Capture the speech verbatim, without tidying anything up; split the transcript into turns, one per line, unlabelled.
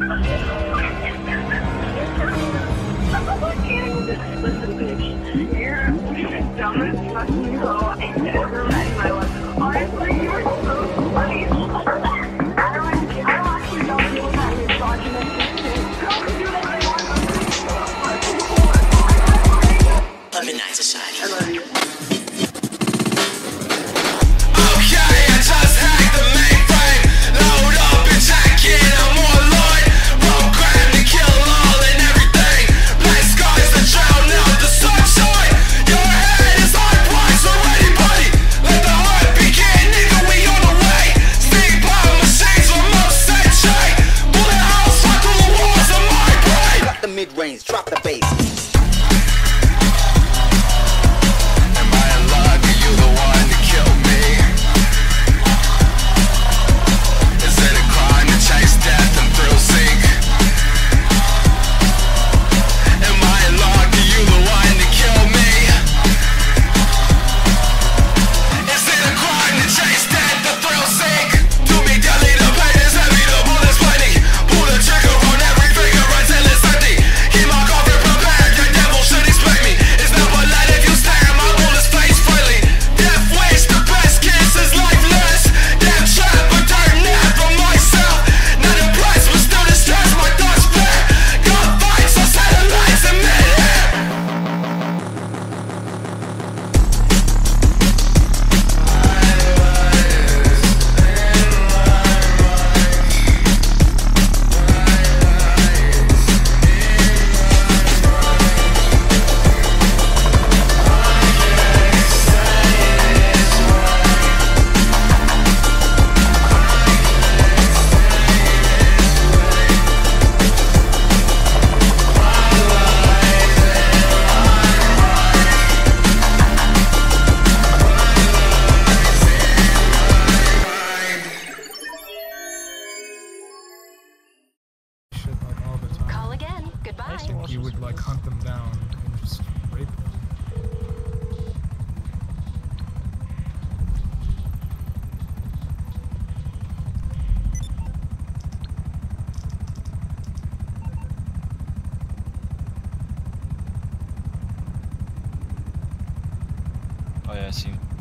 Listen, bitch, you're the dumbest fucking girl I've ever met in my life. Honestly, you're so funny. I don't, I don't actually know you with that misogynistic shit. Girls can do whatever they want.
Love and Night Society.
I love you.
Mid-range, drop the bass.
Am I in love? Are you the one to kill me? Is it a crime to chase death and thrill seek? Am I in love? Are you the one to kill me? Is it a crime to chase death and thrill seek? To me deadly, the pain is heavy, the bullets plenty. Pull the trigger on every finger until it's empty.
I think you would like hunt them down and just rape them.
Oh yeah, I see him.